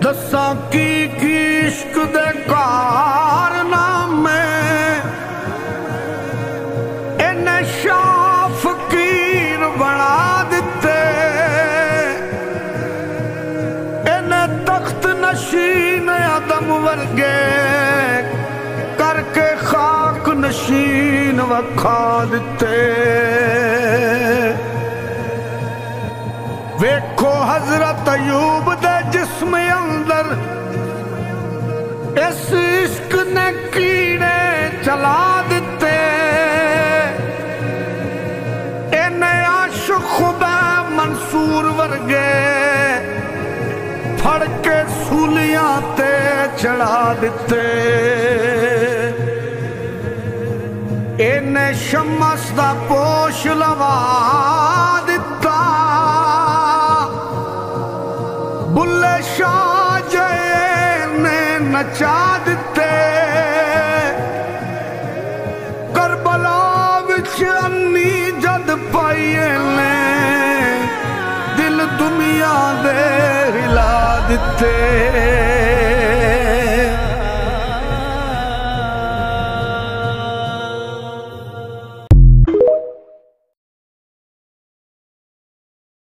دساں کی عشق دے کارنامے انہیں شاہ فقیر بنا دیتے انہیں تخت نشین عدم ورگے کر کے خاک نشین وکھا دیتے ویکھو حضرت ایوب دے جسم اندر اس عشق نے کیڑے چلا دیتے انہیں عاشق خدا منصور ورگے پھڑ کے سولیاں تے چڑھا دیتے انہیں شمس دا پوش لوا دیتا بلے شاہ جے نے نچا دیتے کربلا وچ انی جد پائیے نے دل دنیا دے ہلا دیتے